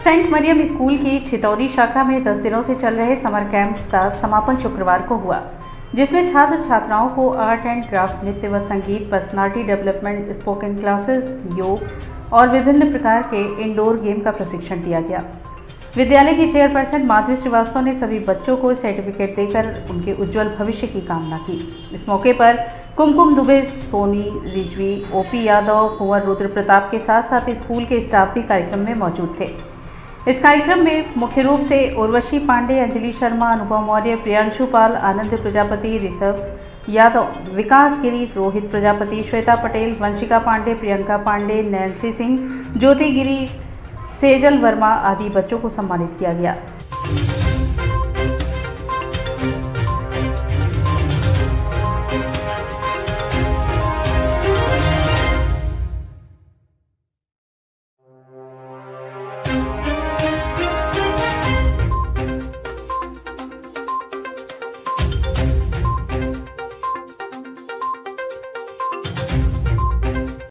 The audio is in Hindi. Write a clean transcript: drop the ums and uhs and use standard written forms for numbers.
सेंट मरियम स्कूल की छितौनी शाखा में 10 दिनों से चल रहे समर कैंप का समापन शुक्रवार को हुआ, जिसमें छात्र छात्राओं को आर्ट एंड क्राफ्ट, नृत्य व संगीत, पर्सनालिटी डेवलपमेंट, स्पोकन क्लासेस, योग और विभिन्न प्रकार के इंडोर गेम का प्रशिक्षण दिया गया। विद्यालय की चेयरपर्सन माधवी श्रीवास्तव ने सभी बच्चों को सर्टिफिकेट देकर उनके उज्जवल भविष्य की कामना की। इस मौके पर कुमकुम दुबे, सोनी रिजवी, ओपी यादव, कुंवर रुद्र प्रताप के साथ साथ स्कूल के स्टाफ भी कार्यक्रम में मौजूद थे। इस कार्यक्रम में मुख्य रूप से उर्वशी पांडे, अंजलि शर्मा, अनुभव मौर्य, प्रियांशु पाल, आनंद प्रजापति, ऋषभ यादव, विकास गिरी, रोहित प्रजापति, श्वेता पटेल, वंशिका पांडे, प्रियंका पांडे, नैन्सी सिंह, ज्योति गिरी, सेजल वर्मा आदि बच्चों को सम्मानित किया गया।